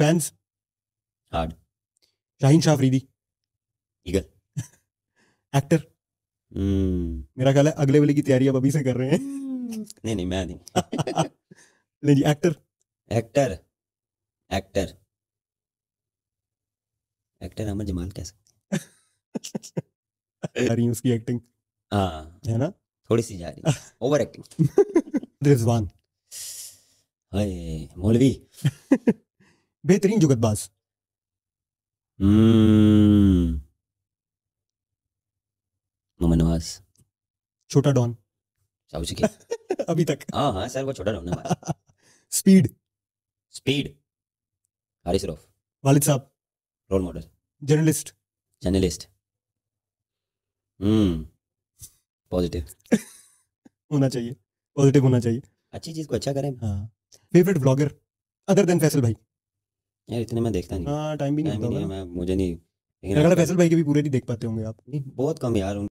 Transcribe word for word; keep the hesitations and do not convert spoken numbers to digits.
Fans? Hard. Shaheen Shah Afridi? Eagle. Actor? हम्म मेरा ख्याल है अगले वाले की तैयारी अब अभी से कर रहे हैं। नहीं नहीं मैं नहीं। नहीं जी, actor? Actor actor actor Amar Jamal कह सकते आ रही है उसकी एक्टिंग, हैं। हाँ है ना? थोड़ी सी जा रही ओवर एक्टिंग। रिजवान? हाय मौलवी। बेहतरीन जुगतबाज? हम्म मोहम्मद नवाज। छोटा डॉन? साउथ के। अभी तक? हाँ हाँ सर वो छोटा रहा हमारा। स्पीड? स्पीड हारिस रऊफ। वालिद साहब? Role model. Journalist? Journalist. Hmm positive. होना चाहिए, पॉजिटिव होना चाहिए। अच्छी चीज को अच्छा करें। हाँ। Favourite vlogger other than Faisal भाई? यार इतने मैं देखता नहीं। हाँ, टाइम भी नहीं टाइम होता ही नहीं होगा है ना। मैं मुझे नहीं। लेकिन मेरा ख्याल है आजकल फैसल भाई के भी पूरे नहीं देख पाते होंगे आप। नहीं, बहुत कम यार।